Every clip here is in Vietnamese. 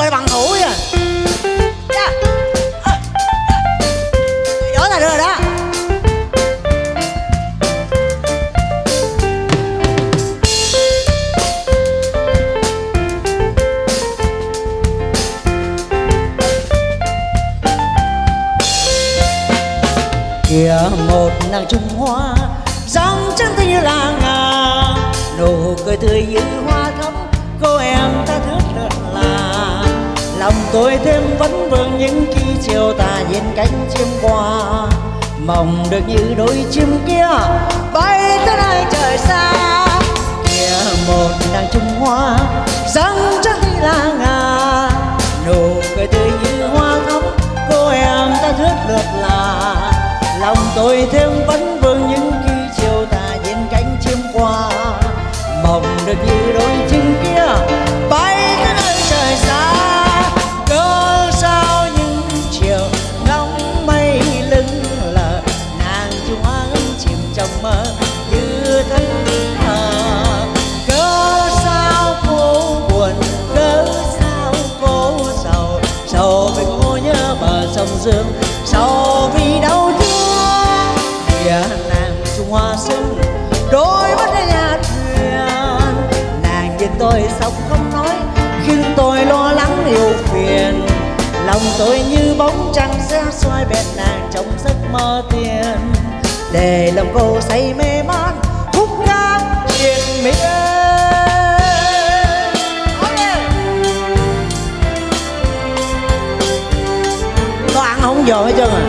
gọi bằng hữu vậy. Giỏi là được rồi đó. Kìa một nàng Trung Hoa dáng trắng tươi như là ngà, nụ cười tươi như hoa thắm, cô em ta rất là lòng tôi thêm vấn vương những khi chiều tà nhìn cánh chim qua, mong được như đôi chim kia bay tới nơi trời xa. Kìa một nàng Trung Hoa dáng trắng tươi là ngà, nụ cười tươi như hoa thắm, cô em ta rất là lòng tôi thêm vấn vương những khi chiều tà nhìn cánh chim qua, mong được như đôi chim kia bay tới nơi trời xa. Cớ sao những chiều ngóng mây lưng lờ, nàng Trung Hoa chìm trong mơ như thất thờ. Cớ sao cô buồn, cớ sao cô sầu, sầu vì cô nhớ bờ sông Dương, sầu vì đau thương. Kìa nàng Trung Hoa xinh đôi mắt nhà thuyền, nàng nhìn tôi xong không nói khiến tôi lo lắng điều phiền. Lòng tôi như bóng trăng sẽ xoay bên nàng trong giấc mơ tiền, để lòng cô say mê man khúc ca triền miên. Có ăn không dồn hết trơn à.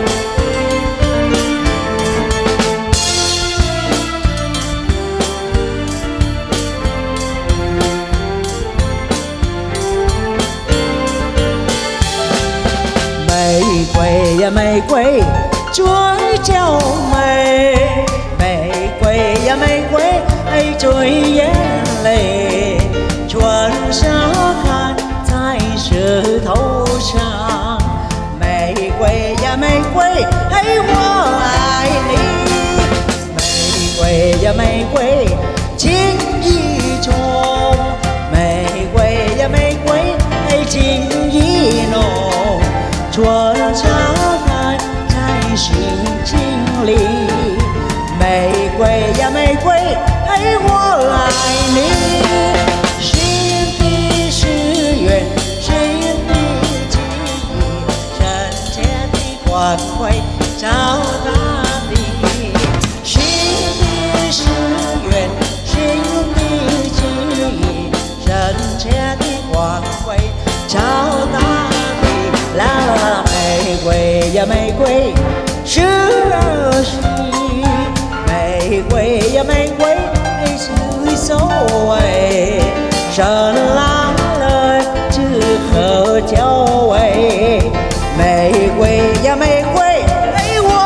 Mây quay ya mây quay chuối treo mây, mây quay ya mây quay hay chuối耶lệ, chuẩn sao khăn在石头上。玫瑰呀玫瑰，嘿我爱你。玫瑰呀玫瑰，情意重。玫瑰呀玫瑰，嘿情意浓。春茶开在心境里，玫瑰呀玫瑰，嘿我爱你。心底是缘，心底记忆，深切的关怀照大地。心底是缘，心底记忆，深切的关怀照大地。啦啦啦，玫瑰呀玫瑰，是心。玫瑰呀玫瑰，是所谓深蓝了之后交尾。玫瑰呀玫瑰，哎我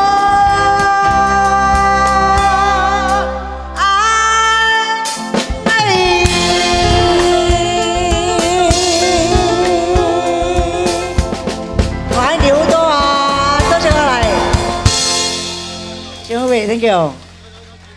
爱你。Thoại điệu to à, tốt chưa này? Xin quý vị, thank you.